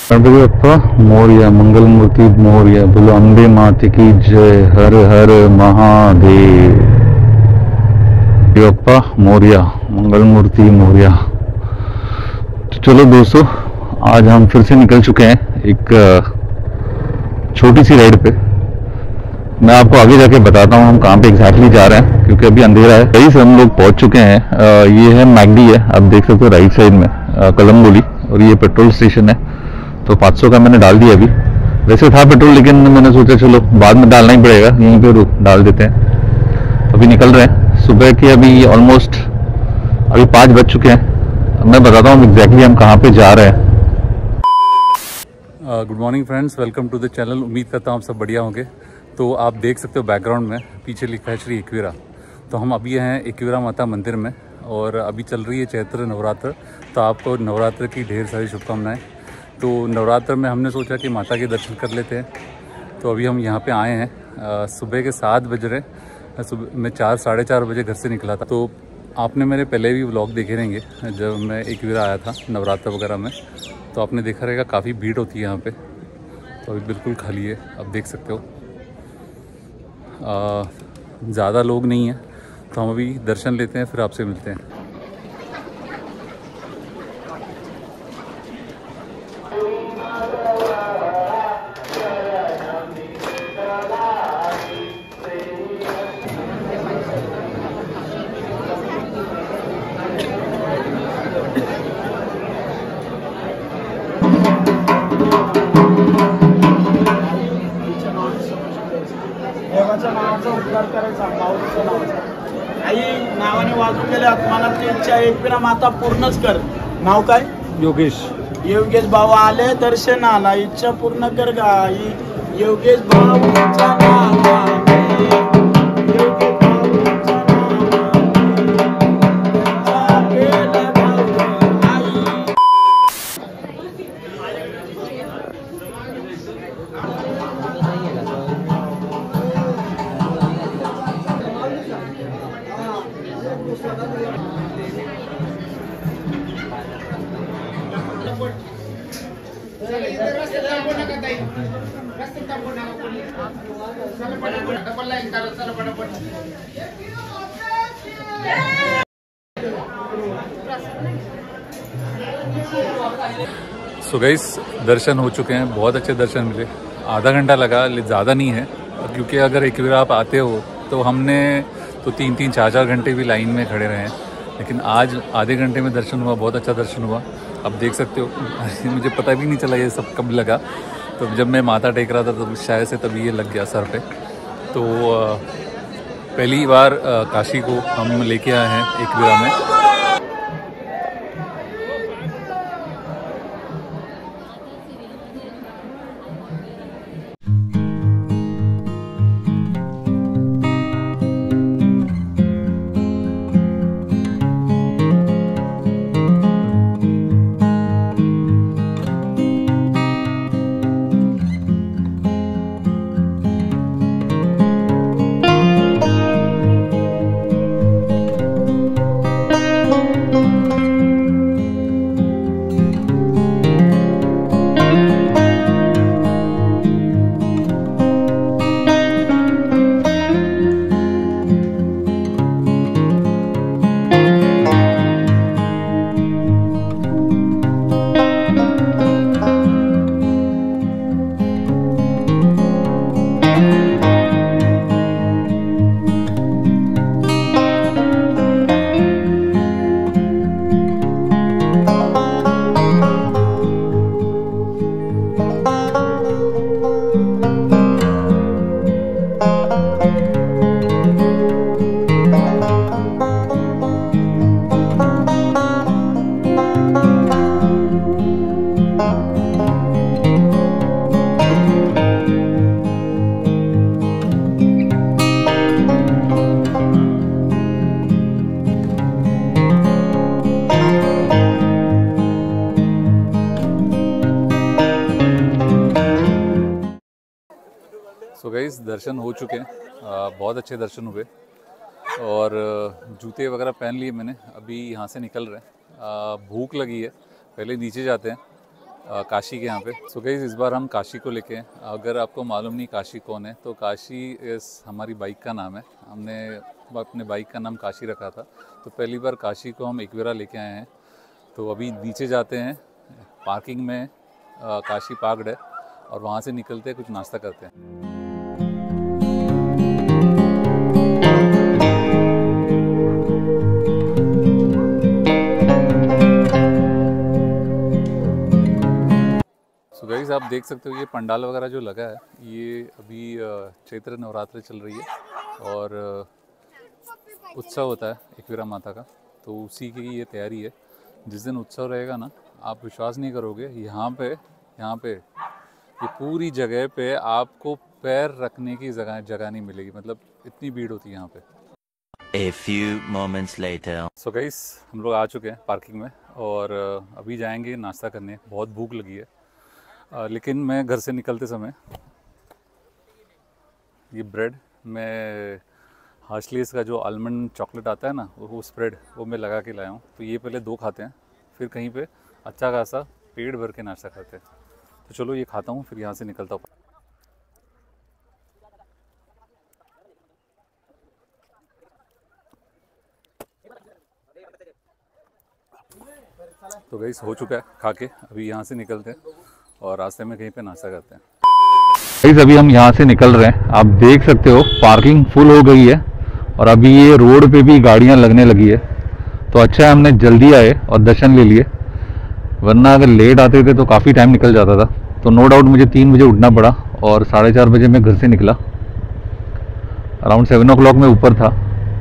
गणपति बप्पा मोरया, मंगल मूर्ति मोरया, बोलो अम्बे माते की जय, हर हर महादेव। बप्पा मोरया, मंगल मूर्ति मोरया। तो चलो दोस्तों, आज हम फिर से निकल चुके हैं एक छोटी सी राइड पे। मैं आपको आगे जाके बताता हूँ हम कहाँ पे एग्जैक्टली जा रहे हैं, क्योंकि अभी अंधेरा है। कहीं से हम लोग पहुंच चुके हैं। ये है मैगडी है, आप देख सकते हो राइट साइड में कलम्बोली, और ये पेट्रोल स्टेशन है। तो 500 का मैंने डाल दिया अभी। वैसे था पेट्रोल, लेकिन मैंने सोचा चलो बाद में डालना ही पड़ेगा, यहीं पे डाल देते हैं। तो अभी निकल रहे हैं सुबह के, अभी ऑलमोस्ट अभी 5 बज चुके हैं। मैं बताता हूँ एग्जैक्टली हम कहाँ पे जा रहे हैं। Good morning friends, welcome to the channel. उम्मीद करता हूँ आप सब बढ़िया होंगे। तो आप देख सकते हो बैकग्राउंड में पीछे लिखा है श्री एकवीरा। तो हम अभी हैं एकवीरा माता मंदिर में, और अभी चल रही है चैत्र नवरात्र। तो आपको नवरात्र की ढेर सारी शुभकामनाएं। तो नवरात्र में हमने सोचा कि माता के दर्शन कर लेते हैं। तो अभी हम यहाँ पे आए हैं। सुबह के 7 बज रहे। सुबह मैं 4 साढ़े 4 बजे घर से निकला था। तो आपने मेरे पहले भी व्लॉग देखे रहेंगे जब मैं एकवीरा आया था नवरात्र वगैरह में। तो आपने देखा रहेगा काफ़ी भीड़ होती है यहाँ पे। तो अभी बिल्कुल खाली है, आप देख सकते हो। ज़्यादा लोग नहीं हैं। तो हम अभी दर्शन लेते हैं, फिर आपसे मिलते हैं। देवाच्या नावाचा उद्धार करायचा, माऊलीच्या नावाचा। आई नावाने वाजून गेले आत्मानाची इच्छा एकविरा माता पूर्णच कर। नाव काय? योगेश। योगेश बाबा आले दर्शनाला, इच्छा पूर्ण कर ग आई। योगेश बाबाच्या नावाने, योगेश बाबाच्या नावाने केलं भाऊ आई। सो गाइस, दर्शन हो चुके हैं, बहुत अच्छे दर्शन मिले। आधा घंटा लगा, ज़्यादा नहीं है, क्योंकि अगर एक बार आप आते हो तो हमने तो 3-3 4-4 घंटे भी लाइन में खड़े रहे हैं। लेकिन आज आधे घंटे में दर्शन हुआ, बहुत अच्छा दर्शन हुआ। आप देख सकते हो। मुझे पता भी नहीं चला ये सब कब लगा। तो जब मैं माथा टेक रहा था तो शायद से तभी ये लग गया सर पे। तो पहली बार काशी को हम लेके आए हैं एकवीरा में। सो गाइस, दर्शन हो चुके हैं। बहुत अच्छे दर्शन हुए, और जूते वगैरह पहन लिए मैंने। अभी यहाँ से निकल रहे हैं। भूख लगी है, पहले नीचे जाते हैं, काशी के यहाँ पे। सो गाइस इस बार हम काशी को लेके हैं। अगर आपको मालूम नहीं काशी कौन है, तो काशी इस हमारी बाइक का नाम है। हमने अपने बाइक का नाम काशी रखा था, तो पहली बार काशी को हम एकवीरा लेके आए हैं। तो अभी नीचे जाते हैं, पार्किंग में काशी पार्कड है, और वहाँ से निकलते हैं, कुछ नाश्ता करते हैं। गाइस आप देख सकते हो ये पंडाल वगैरह जो लगा है, ये अभी चैत्र नवरात्र चल रही है और उत्सव होता है एकवीरा माता का, तो उसी की ये तैयारी है। जिस दिन उत्सव रहेगा ना, आप विश्वास नहीं करोगे, यहाँ पे ये पूरी जगह पे आपको पैर रखने की जगह नहीं मिलेगी, मतलब इतनी भीड़ होती है यहाँ पे। A few moments later. So guys हम लोग आ चुके हैं पार्किंग में, और अभी जाएंगे नाश्ता करने। बहुत भूख लगी है, लेकिन मैं घर से निकलते समय ये ब्रेड, मैं हार्शलीज का जो आलमंड चॉकलेट आता है ना, वो स्प्रेड वो मैं लगा के लाया हूँ। तो ये पहले 2 खाते हैं, फिर कहीं पे अच्छा खासा पेट भर के नाश्ता करते हैं। तो चलो ये खाता हूँ, फिर यहाँ से निकलता हूँ। तो गाइस हो चुका है खा के, अभी यहाँ से निकलते हैं और रास्ते में कहीं पे नाश्ता करते हैं। गाइस अभी हम यहाँ से निकल रहे हैं। आप देख सकते हो पार्किंग फुल हो गई है, और अभी ये रोड पे भी गाड़ियाँ लगने लगी है। तो अच्छा है हमने जल्दी आए और दर्शन ले लिए, वरना अगर लेट आते थे तो काफ़ी टाइम निकल जाता था। तो नो डाउट मुझे 3 बजे उठना पड़ा, और 4:30 बजे मैं घर से निकला। अराउंड 7 o'clock में ऊपर था,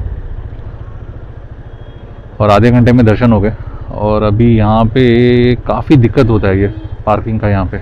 और आधे घंटे में दर्शन हो गए। और अभी यहाँ पे काफ़ी दिक्कत होता है ये पार्किंग का यहाँ पे।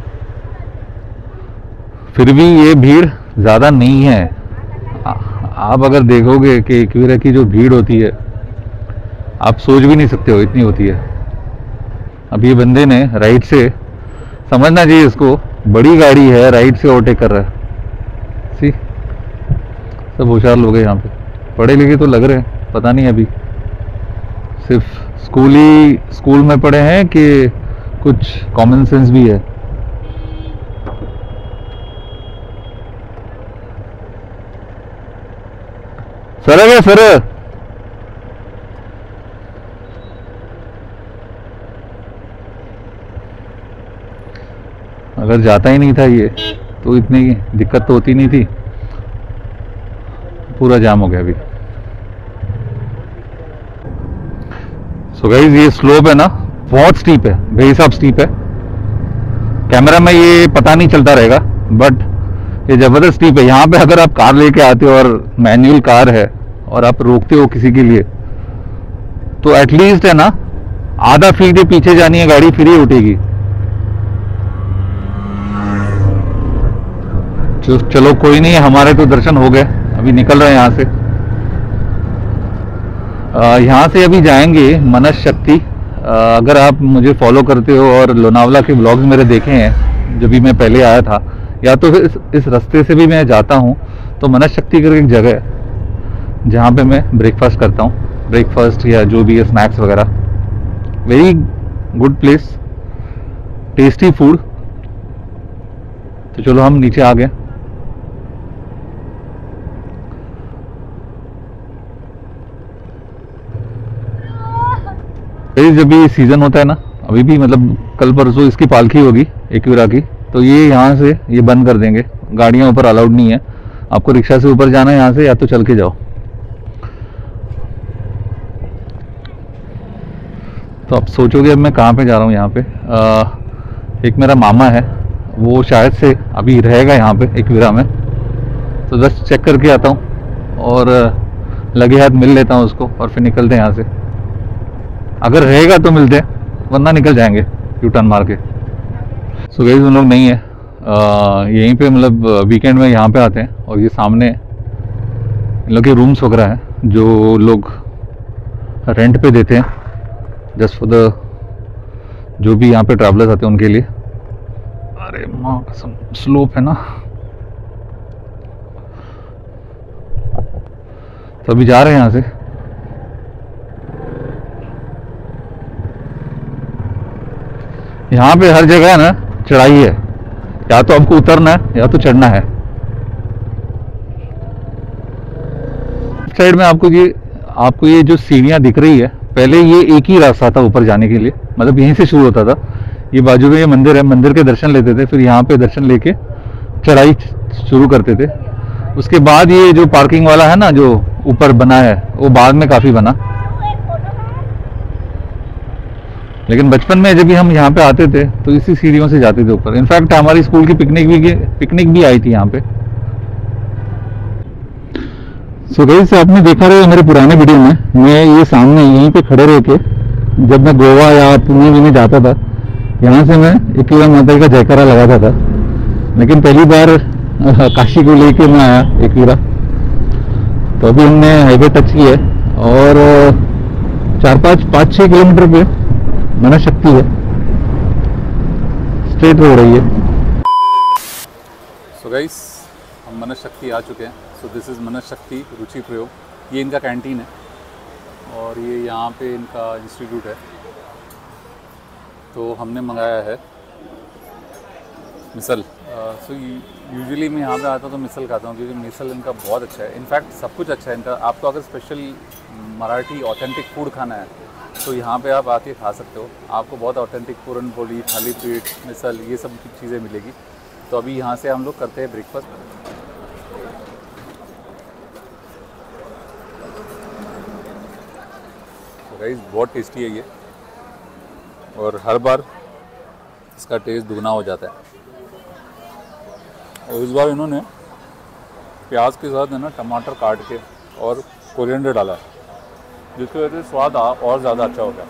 फिर भी ये भीड़ ज़्यादा नहीं है। आप अगर देखोगे कि एकवीरा की जो भीड़ होती है, आप सोच भी नहीं सकते हो इतनी होती है। अब ये बंदे ने राइट से, समझना चाहिए इसको, बड़ी गाड़ी है, राइट से ओवरटेक कर रहा है। सी सब होशियार लोग हैं यहाँ पे, पढ़े लिखे तो लग रहे हैं, पता नहीं अभी सिर्फ स्कूल में पढ़े हैं कि कुछ कॉमन सेंस भी है। सर है क्या सर? अगर जाता ही नहीं था ये, तो इतनी दिक्कत तो होती नहीं थी। पूरा जाम हो गया अभी। सो गाइस ये स्लोप है ना, बहुत स्टीप है, बेहिसाब स्टीप है। कैमरा में ये पता नहीं चलता रहेगा, बट ये जबरदस्त स्टीप है। यहाँ पे अगर आप कार लेके आते हो और मैनुअल कार है और आप रोकते हो किसी के लिए, तो एटलीस्ट है ना आधा फीट ही पीछे जानी है गाड़ी, फिर ही उठेगी। चलो कोई नहीं, हमारे तो दर्शन हो गए, अभी निकल रहे हैं यहाँ से। यहाँ से अभी जाएंगे मनस शक्ति। अगर आप मुझे फॉलो करते हो और लोनावला के व्लॉग्स मेरे देखे हैं, जब भी मैं पहले आया था, या तो इस रास्ते से भी मैं जाता हूँ, तो मनस शक्ति करके एक जगह है जहाँ पे मैं ब्रेकफास्ट करता हूँ, ब्रेकफास्ट या जो भी है स्नैक्स वगैरह। Very good place, tasty food. तो चलो हम नीचे आ गए। जब भी सीजन होता है ना, अभी भी मतलब कल परसों इसकी पालकी होगी एकवीरा की, तो ये यहाँ से ये बंद कर देंगे, गाड़ियाँ ऊपर अलाउड नहीं है। आपको रिक्शा से ऊपर जाना है यहाँ से, या तो चल के जाओ। तो आप सोचोगे अब मैं कहाँ पे जा रहा हूँ। यहाँ पे एक मेरा मामा है, वो शायद से अभी रहेगा यहाँ पे एकवीरा में, तो बस चेक करके आता हूँ और लगे हाथ मिल लेता हूँ उसको, और फिर निकलते हैं यहाँ से। अगर रहेगा तो मिलते हैं, वरना निकल जाएंगे यू टर्न मार के। सो गाइस उन लोग नहीं है यहीं पे, मतलब वीकेंड में यहाँ पे आते हैं। और ये सामने इन लोग के रूम्स वगैरह हैं जो लोग रेंट पे देते हैं, जस्ट फॉर द जो भी यहाँ पे ट्रैवलर्स आते हैं उनके लिए। अरे माँ कसम, स्लोप है ना। तो अभी जा रहे हैं यहाँ से। यहाँ पे हर जगह ना चढ़ाई है, या तो आपको उतरना है या तो चढ़ना है। साइड में आपको ये जो सीढ़ियाँ दिख रही है, पहले ये एक ही रास्ता था ऊपर जाने के लिए, मतलब यहीं से शुरू होता था। ये बाजू में ये मंदिर है, मंदिर के दर्शन लेते थे, फिर यहाँ पे दर्शन लेके चढ़ाई शुरू करते थे। उसके बाद ये जो पार्किंग वाला है ना जो ऊपर बना है, वो बाद में काफी बना। लेकिन बचपन में जब भी हम यहाँ पे आते थे तो इसी सीढ़ियों से जाते थे ऊपर। इनफैक्ट हमारी स्कूल की पिकनिक भी आई थी यहाँ पे। सो गाइस, आपने देखा रहे मेरे पुराने वीडियो में, मैं ये सामने यहीं पे खड़े रह के जब मैं गोवा या पुणे में जाता था, यहाँ से मैं एकवीरा माता का जयकारा लगाता था। लेकिन पहली बार काशी को लेके मैं आया एकवीरा, तो अभी हमने हाईवे टच की है और 5-6 किलोमीटर पे मनस शक्ति है, स्ट्रेट हो रही है। सो गाइस, हम मनस शक्ति आ चुके हैं। सो दिस इज़ मनस शक्ति रुचि प्रयोग। ये इनका कैंटीन है और ये यहाँ पे इनका इंस्टीट्यूट है। तो हमने मंगाया है मिसल। सो यूजुअली मैं यहाँ पे आता हूँ तो मिसल खाता हूँ, क्योंकि मिसल इनका बहुत अच्छा है। इनफैक्ट सब कुछ अच्छा है इनका। आपको अगर स्पेशल मराठी ऑथेंटिक फूड खाना है तो यहाँ पे आप आके खा सकते हो। आपको बहुत ऑथेंटिक पूरन पोली, थाली पीठ, मिसल, ये सब चीज़ें मिलेगी। तो अभी यहाँ से हम लोग करते हैं ब्रेकफास्ट। तो गाइस, बहुत टेस्टी है ये, और हर बार इसका टेस्ट दुगना हो जाता है। और इस बार इन्होंने प्याज के साथ है ना टमाटर काट के और कोरिएंडर डाला, जिसकी वजह से स्वाद और ज़्यादा अच्छा हो गया।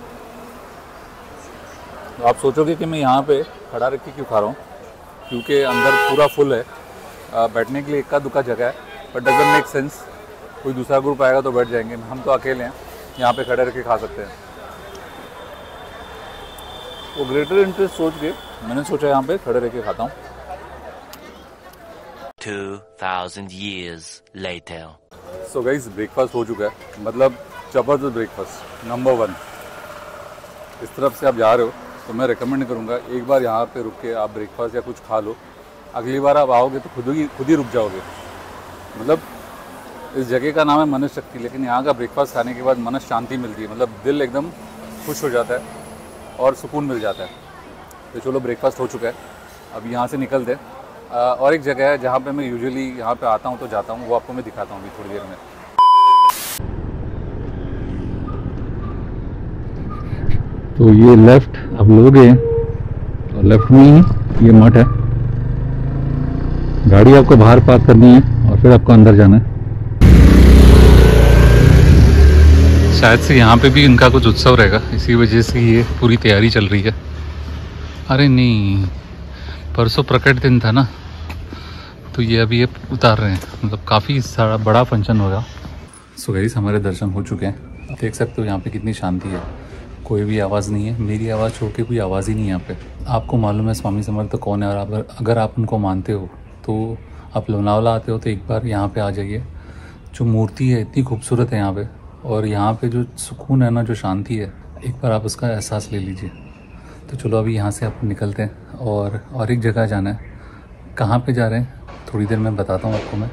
तो आप सोचोगे कि मैं यहाँ पे खड़ा रख के क्यों खा रहा हूँ, क्योंकि अंदर पूरा फुल है, बैठने के लिए इक्का दुक्का जगह है, बट डजंट मेक सेंस। कोई दूसरा ग्रुप आएगा तो बैठ जाएंगे, हम तो अकेले हैं, यहाँ पे खड़े रख के खा सकते हैं। वो ग्रेटर इंटरेस्ट सोच के मैंने सोचा यहाँ पे खड़े रह के खाता हूँ। 2000 years later. So guys, breakfast हो चुका है, मतलब ज़बरदस्त ब्रेकफास्ट, नंबर 1। इस तरफ से आप जा रहे हो तो मैं रिकमेंड करूँगा एक बार यहाँ पे रुक के आप ब्रेकफास्ट या कुछ खा लो। अगली बार आप आओगे तो खुद ही रुक जाओगे। मतलब इस जगह का नाम है मनस शक्ति, लेकिन यहाँ का ब्रेकफास्ट खाने के बाद मनस शांति मिलती है, मतलब दिल एकदम खुश हो जाता है और सुकून मिल जाता है। तो चलो, ब्रेकफास्ट हो चुका है, अब यहाँ से निकलते हैं। और एक जगह है जहाँ पे मैं यूजुअली यहाँ पे आता हूँ तो जाता हूँ, वो आपको मैं दिखाता हूँ अभी थोड़ी देर में। तो ये लेफ्ट अब लोगे तो लेफ्ट में ही ये मठ है। गाड़ी आपको बाहर पार्क करनी है और फिर आपको अंदर जाना है। शायद से यहाँ पे भी इनका कुछ उत्सव रहेगा, इसी वजह से ये पूरी तैयारी चल रही है। अरे नहीं, परसों प्रकट दिन था ना, तो ये अभी ये उतार रहे हैं, मतलब काफ़ी सारा बड़ा फंक्शन होगा। सो गाइस, हमारे दर्शन हो चुके हैं। देख सकते हो यहाँ पे कितनी शांति है, कोई भी आवाज़ नहीं है। मेरी आवाज़ छोड़ के कोई आवाज़ ही नहीं है यहाँ पे। आपको मालूम है स्वामी समर्थ कौन है, और अगर आप उनको मानते हो तो आप लोनावला आते हो तो एक बार यहाँ पे आ जाइए। जो मूर्ति है इतनी खूबसूरत है यहाँ पे, और यहाँ पे जो सुकून है ना, जो शांति है, एक बार आप उसका एहसास ले लीजिए। तो चलो, अभी यहाँ से आप निकलते हैं और एक जगह जाना है। कहाँ पे जा रहे हैं थोड़ी देर में बताता हूँ आपको मैं।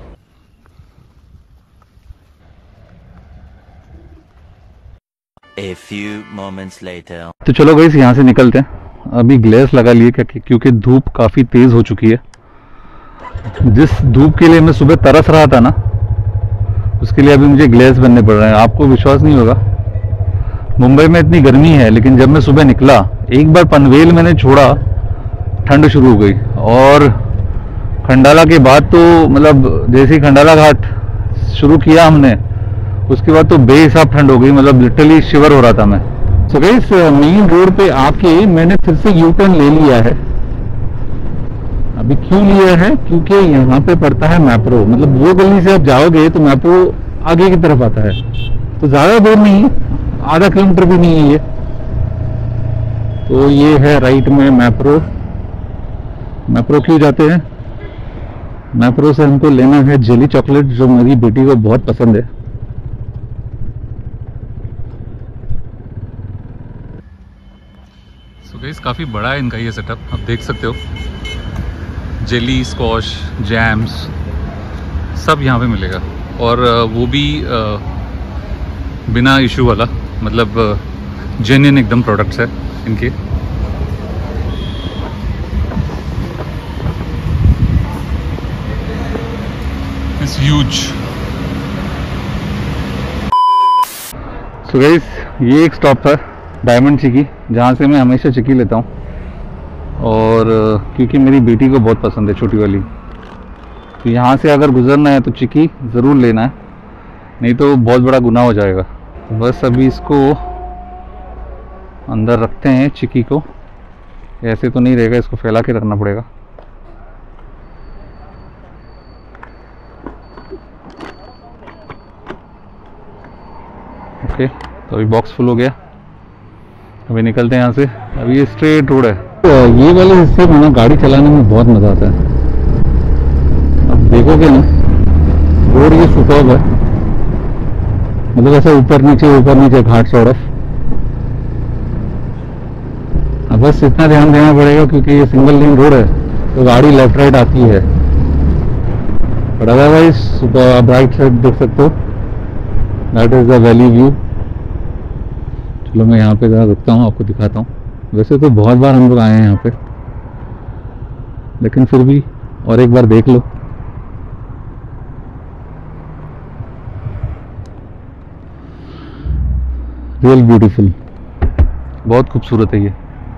A few moments later. तो चलो गाइस, यहाँ से निकलते हैं। अभी ग्लेस लगा लिए क्योंकि धूप काफ़ी तेज़ हो चुकी है। जिस धूप के लिए मैं सुबह तरस रहा था ना, उसके लिए अभी मुझे ग्लेस बनने पड़ रहे हैं। आपको विश्वास नहीं होगा, मुंबई में इतनी गर्मी है, लेकिन जब मैं सुबह निकला, एक बार पनवेल मैंने छोड़ा, ठंड शुरू हो गई। और खंडाला के बाद तो मतलब जैसे ही खंडाला घाट शुरू किया हमने, उसके बाद तो बेहिसाब ठंड हो गई, मतलब लिटरली शिवर हो रहा था मैं। सो गाइस, मेन रोड पे आके मैंने फिर से यू टर्न ले लिया है। अभी क्यों लिया है, क्योंकि यहाँ पे पड़ता है मैप्रो, मतलब वो गली से आप जाओगे तो मैप्रो आगे की तरफ आता है, तो ज्यादा दूर नहीं, आधा किलोमीटर भी नहीं है ये। तो ये है राइट में मैप्रो। मैप्रो क्यों जाते हैं, मैप्रो से हमको लेना है जेली चॉकलेट, जो मेरी बेटी को बहुत पसंद है। सो गाइस काफ़ी बड़ा है इनका ये सेटअप, आप देख सकते हो। जेली, स्कॉश, जैम्स सब यहाँ पे मिलेगा, और वो भी बिना इशू वाला, मतलब जेन्युइन एकदम प्रोडक्ट्स है इनके। It's huge. सो गाइस ये एक स्टॉप था डायमंड चिकी, जहाँ से मैं हमेशा चिकी लेता हूँ, और क्योंकि मेरी बेटी को बहुत पसंद है छोटी वाली, तो यहाँ से अगर गुजरना है तो चिकी ज़रूर लेना है, नहीं तो बहुत बड़ा गुनाह हो जाएगा। बस अभी इसको अंदर रखते हैं चिकी को, ऐसे तो नहीं रहेगा, इसको फैला के रखना पड़ेगा। ओके, तो अभी बॉक्स फुल हो गया, अभी निकलते हैं यहाँ से। अभी ये स्ट्रेट रोड है, तो ये वाले हिस्से में ना गाड़ी चलाने में बहुत मज़ा आता है। अब देखोगे ना, रोड ये सुपर्ब है, मतलब ऐसा ऊपर नीचे घाट सॉर्ट ऑफ। अब बस इतना ध्यान देना पड़ेगा क्योंकि ये सिंगल लेन रोड है, तो गाड़ी लेफ्ट राइट आती है, बट अदरवाइज सुपर। आप राइट साइड देख सकते हो, that is the valley view. चलो मैं यहाँ पे जरा रुकता हूँ, आपको दिखाता हूँ। वैसे तो बहुत बार हम लोग आए हैं यहाँ पे, लेकिन फिर भी और एक बार देख लो। रियल ब्यूटीफुल, बहुत खूबसूरत है ये।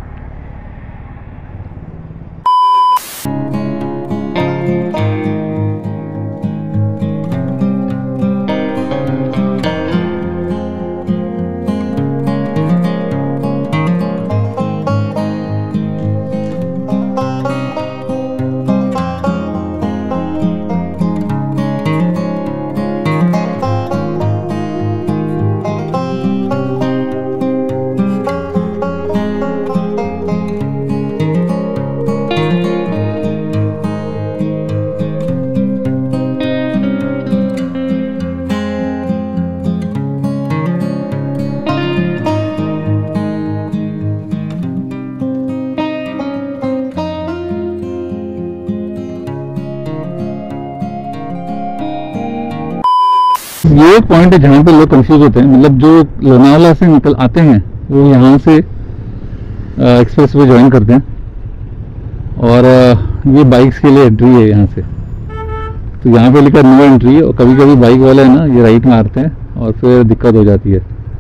ये एक पॉइंट है जहाँ पे लोग कंफ्यूज होते हैं, मतलब जो लोनावाला से निकल आते हैं वो यहाँ से एक्सप्रेस वे ज्वाइन करते हैं, और ये बाइक्स के लिए एंट्री है यहाँ से। तो यहाँ पे लिखा नो एंट्री है, और कभी कभी बाइक वाले है ना ये राइट मारते हैं और फिर दिक्कत हो जाती है।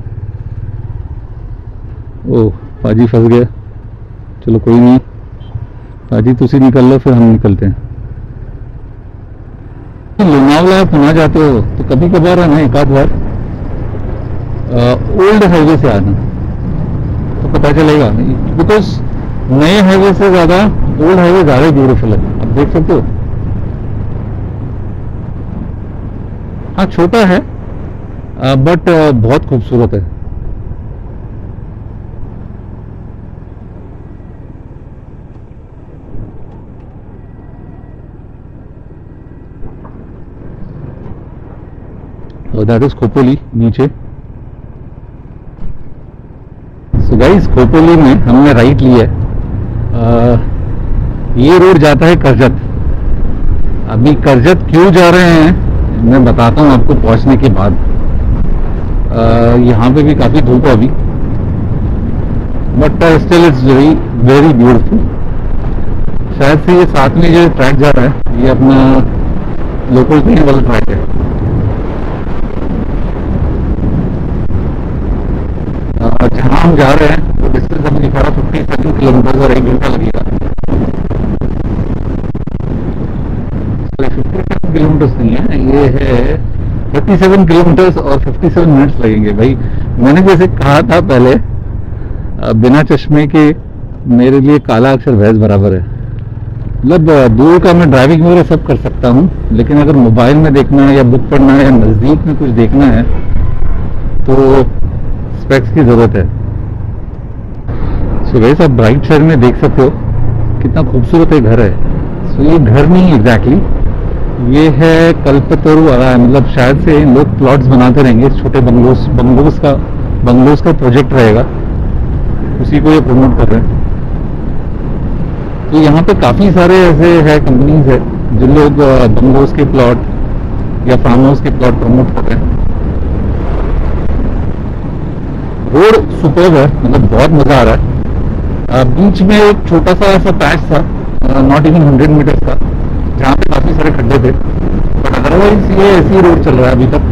ओह पाजी फंस गया, चलो कोई नहीं, पाजी तुसी निकल लो फिर हम निकलते हैं। लोनावला आप वहाँ जाते हो तो कभी कभार है ना, एक आध बार ओल्ड हाईवे से आना तो पता चलेगा, बिकॉज नए हाईवे से ज़्यादा ओल्ड हाईवे ज़्यादा ब्यूटीफुल है। आप देख सकते हो, हाँ छोटा है बट बहुत खूबसूरत है। दैट इज खोपोली नीचे। सो गाइस खोपोली में हमने राइट लिया है। ये रोड जाता है करजत। अभी करजत क्यों जा रहे हैं मैं बताता हूँ आपको पहुंचने के बाद। यहाँ पे भी काफी धूप है अभी, but still it's very very beautiful. शायद से ये साथ में जो ट्रैक जा रहा है ये अपना लोकल ट्रेन वाला ट्रैक है। जहाँ हम जा रहे हैं वो डिस्टेंस अभी दिखा रहा 57 किलोमीटर और 1 घंटा लगेगा। 57 किलोमीटर नहीं है, ये है 37 किलोमीटर और 57 मिनट्स लगेंगे। भाई मैंने जैसे कहा था पहले, बिना चश्मे के मेरे लिए काला अक्षर भैंस बराबर है। मतलब दूर का मैं ड्राइविंग वगैरह सब कर सकता हूँ, लेकिन अगर मोबाइल में देखना है या बुक पढ़ना है या नज़दीक में कुछ देखना है तो स्पेक्स की जरूरत है। सो वैसे आप राइट साइड में देख सकते हो कितना खूबसूरत है घर है। सो ये घर नहीं एग्जैक्टली, ये है कल्पतरु वाला, मतलब शायद से लोग प्लॉट्स बनाते रहेंगे, छोटे बंगलोज का प्रोजेक्ट रहेगा। उसी को ये प्रमोट कर रहे हैं। तो यहाँ पे काफ़ी सारे ऐसे है कंपनीज है जो लोग बंगलोज के प्लॉट या फार्म हाउस के प्लॉट प्रमोट कर रहे हैं। रोड सुपर्ब है, मतलब बहुत मज़ा आ रहा है। बीच में एक छोटा सा ऐसा पैच था, नॉट इवन 100 मीटर्स का, जहाँ पे काफ़ी सारे खड्डे थे, बट अदरवाइज ये ऐसी रोड चल रहा है अभी तक।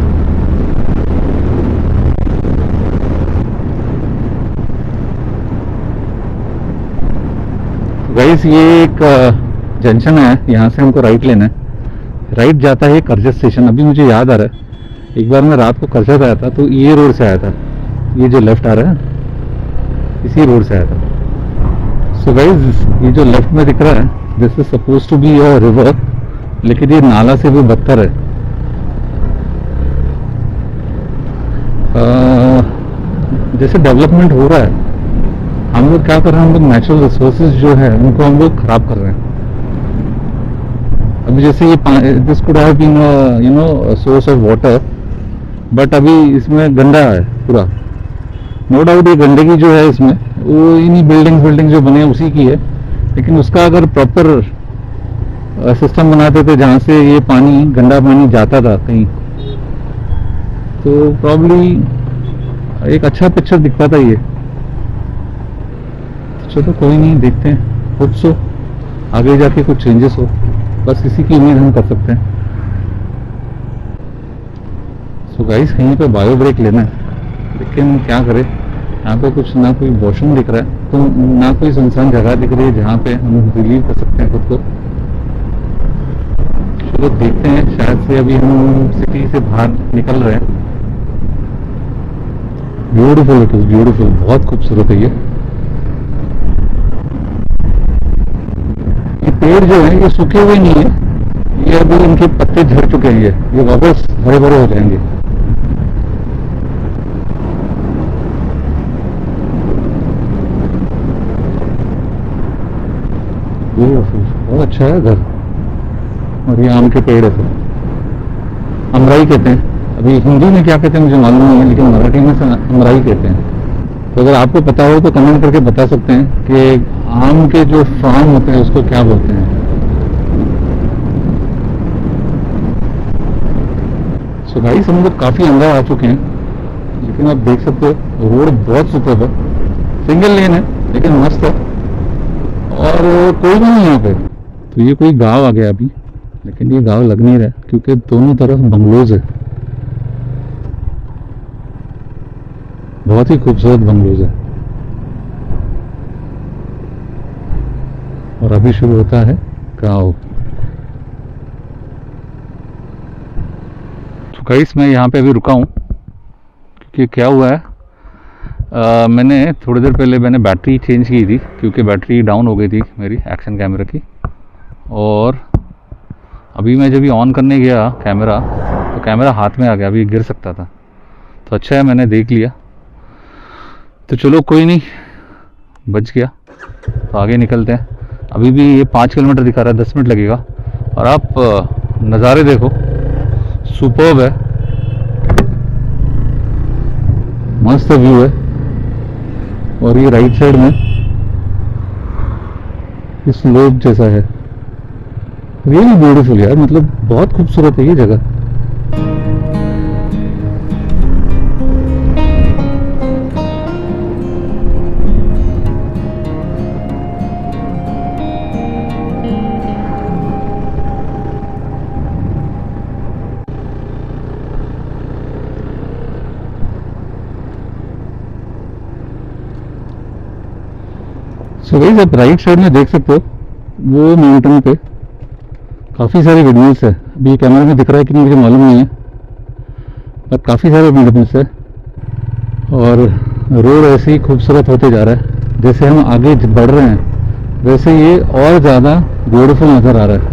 गाइस ये एक जंक्शन है, यहाँ से हमको राइट लेना है। राइट जाता है करजत स्टेशन। अभी मुझे याद आ रहा है एक बार मैं रात को करजत आया था तो ये रोड से आया था, ये जो लेफ्ट आ रहा है इसी रोड से आया था। सो गाइस ये जो लेफ्ट में दिख रहा है this is suppose to be a river, लेकिन ये नाला से भी बदतर है। जैसे डेवलपमेंट हो रहा है हम लोग क्या कर रहे हैं, हम लोग नेचुरल रिसोर्सेज जो है उनको हम लोग खराब कर रहे हैं। अभी जैसे ये this could have been you know source of water, but अभी इसमें गंदा है पूरा। नो डाउट ये गंदगी जो है इसमें वो इन्हीं बिल्डिंग जो बने उसी की है, लेकिन उसका अगर प्रॉपर सिस्टम बनाते थे जहाँ से ये पानी गंदा पानी जाता था कहीं, तो प्रॉब्ली एक अच्छा पिक्चर दिखता था ये। चलो कोई नहीं, देखते हैं, होप सो आगे जाके कुछ चेंजेस हो, बस इसी की उम्मीद हम कर सकते हैं। सो गाइस कहीं पे बायो ब्रेक लेना है, लेकिन क्या करें, यहाँ पे कुछ ना कोई वॉशरूम दिख रहा है तो ना कोई सुनसान जगह दिख रही है जहाँ पे हम रिलीव कर सकते हैं खुद को। चलो देखते हैं, शायद से अभी हम सिटी से बाहर निकल रहे हैं। ब्यूटीफुल, इट इज ब्यूटीफुल, बहुत खूबसूरत है ये पेड़ जो है ये सूखे हुए नहीं है, ये अभी इनके पत्ते झड़ चुके हैं, ये वापस हरे भरे हो जाएंगे। बहुत अच्छा है घर, और ये आम के पेड़ है, अमराई कहते हैं। अभी हिंदी में क्या कहते हैं मुझे मालूम नहीं है, लेकिन मराठी में अमराई कहते हैं। तो अगर आपको पता हो तो कमेंट करके बता सकते हैं कि आम के जो फार्म होते हैं उसको क्या बोलते हैं। सो गाइस हम लोग काफी अंदर आ चुके हैं, लेकिन आप देख सकते हो रोड बहुत सुपर है, सिंगल लेन है लेकिन मस्त है, और कोई नहीं है यहाँ पे। तो ये कोई गांव आ गया अभी, लेकिन ये गांव लग नहीं रहा क्योंकि दोनों तरफ बंगलोज है, बहुत ही खूबसूरत बंगलोज है। और अभी शुरू होता है गाँव। तो गाइस मैं यहाँ पे अभी रुका हूँ क्योंकि क्या हुआ है, मैंने थोड़ी देर पहले मैंने बैटरी चेंज की थी क्योंकि बैटरी डाउन हो गई थी मेरी एक्शन कैमरा की। और अभी मैं जब भी ऑन करने गया कैमरा तो कैमरा हाथ में आ गया, अभी गिर सकता था। तो अच्छा है मैंने देख लिया। तो चलो कोई नहीं, बच गया। तो आगे निकलते हैं। अभी भी ये 5 किलोमीटर दिखा रहा है, 10 मिनट लगेगा। और आप नज़ारे देखो, सुपर्ब है, मस्त व्यू है। और ये राइट साइड में इस स्लोप जैसा है, रियली ब्यूटीफुल यार, मतलब बहुत खूबसूरत है ये जगह। सो गाइस आप राइट साइड में देख सकते हो वो माउंटेन पे काफ़ी सारे विंडमिल्स है। अभी कैमरे में दिख रहा है कि मुझे मालूम नहीं है, पर काफ़ी सारे विंडमिल्स है। और रोड ऐसे ही खूबसूरत होते जा रहा है, जैसे हम आगे बढ़ रहे हैं वैसे ये और ज़्यादा ब्यूटीफुल नज़र आ रहा है।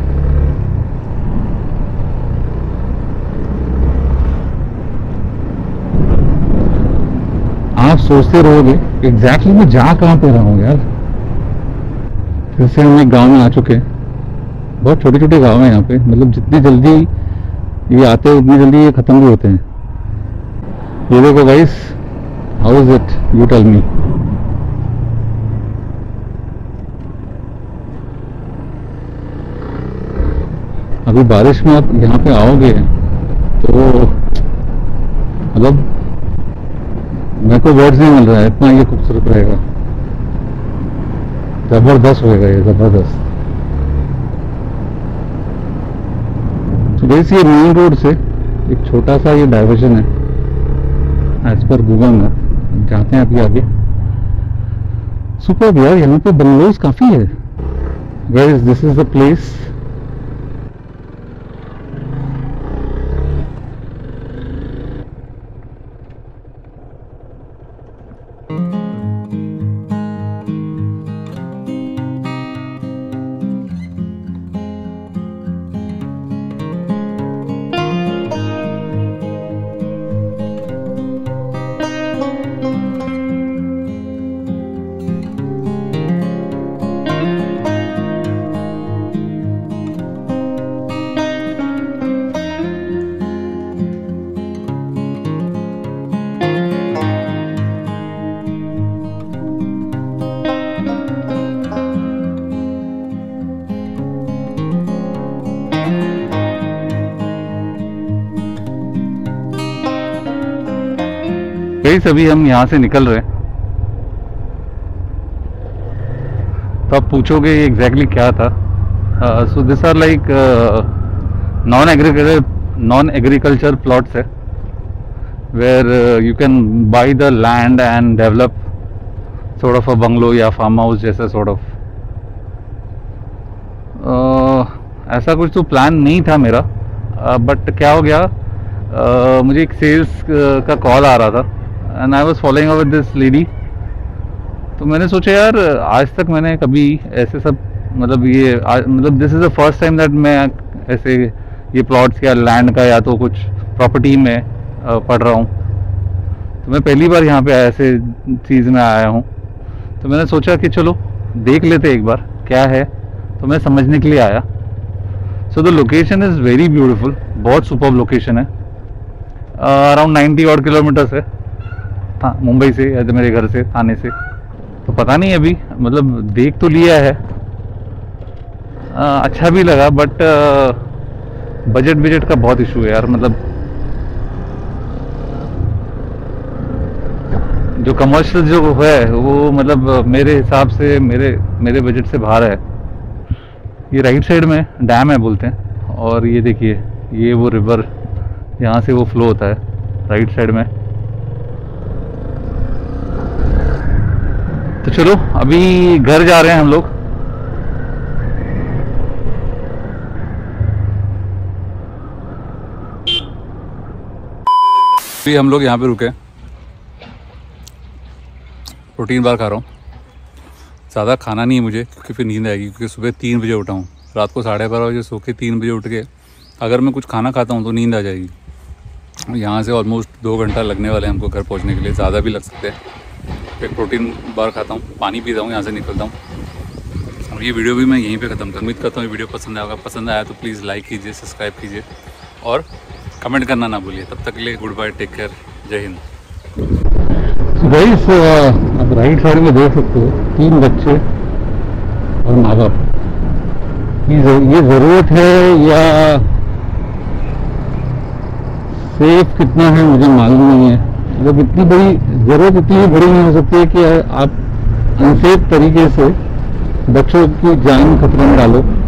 आप सोचते रहोगे एग्जैक्टली मैं जा कहाँ पे रहा हूँ यार। जैसे हम एक गांव में आ चुके हैं, बहुत छोटे छोटे गांव हैं यहाँ पे, मतलब जितनी जल्दी ये आते हैं उतनी जल्दी ये ख़त्म भी होते हैं। ये देखो guys, how is it, you tell me. अभी बारिश में आप यहाँ पे आओगे तो मतलब मेरे को वर्ड्स नहीं मिल रहा है, इतना ये खूबसूरत रहेगा, जबरदस्त होएगा ये, जबरदस्त। तो वैसे ये मेन रोड से एक छोटा सा ये डाइवर्जन है एज पर गूगल मैप, जाते हैं अभी आगे। सुपर यार, यहाँ पे बंगलोज काफी है। Guys this is the place. अभी हम यहाँ से निकल रहे हैं, तो आप पूछोगे एग्जैक्टली क्या था। So this are like non agriculture plots है, where you can buy the land and develop sort of a bungalow या फार्म हाउस जैसा सॉर्ट ऑफ। ऐसा कुछ तो प्लान नहीं था मेरा, बट क्या हो गया, मुझे एक सेल्स का कॉल आ रहा था and I was following up with this lady. तो मैंने सोचा यार आज तक मैंने कभी ऐसे सब मतलब ये मतलब this is the first time that मैं ऐसे ये प्लॉट्स या लैंड का या तो कुछ प्रॉपर्टी में पढ़ रहा हूँ। तो मैं पहली बार यहाँ पे ऐसे चीज़ में आया हूँ, तो मैंने सोचा कि चलो देख लेते एक बार क्या है, तो मैं समझने के लिए आया। So the location is very beautiful, बहुत सुपर्ब लोकेशन है। अराउंड 90 ऑड किलोमीटर्स है मुंबई से, मेरे घर से, थाने से। तो पता नहीं अभी मतलब देख तो लिया है, अच्छा भी लगा, बट बजट का बहुत इशू है यार। मतलब जो कमर्शियल जो है वो मतलब मेरे हिसाब से मेरे बजट से बाहर है। ये राइट साइड में डैम है बोलते हैं, और ये देखिए ये वो रिवर यहाँ से वो फ्लो होता है राइट साइड में। तो चलो अभी घर जा रहे हैं हम लोग। अभी हम लोग यहाँ पे रुके, प्रोटीन बार खा रहा हूँ। ज़्यादा खाना नहीं है मुझे क्योंकि फिर नींद आएगी, क्योंकि सुबह 3 बजे उठा हूँ। रात को 12:30 बजे सो के 3 बजे उठ के अगर मैं कुछ खाना खाता हूँ तो नींद आ जाएगी। यहाँ से ऑलमोस्ट 2 घंटा लगने वाले हैं हमको घर पहुँचने के लिए, ज़्यादा भी लग सकते हैं। एक प्रोटीन बार खाता हूँ, पानी पीता हूँ, यहाँ से निकलता हूँ। और ये वीडियो भी मैं यहीं पे ख़त्म कर। उम्मीद करता हूँ ये वीडियो पसंद आएगा। पसंद आया तो प्लीज़ लाइक कीजिए, सब्सक्राइब कीजिए और कमेंट करना ना भूलिए। तब तक के लिए गुड बाय, टेक केयर, जय हिंद। गाइस आप राइट साइड में देख सकते हो 3 बच्चे और माँ बाप। ये ज़रूरत है या सेफ कितना है मुझे मालूम नहीं है। मतलब इतनी बड़ी ज़रूरत इतनी बड़ी नहीं हो सकती है कि आप अनसेफ तरीके से बच्चों की जान खतरे में डालो।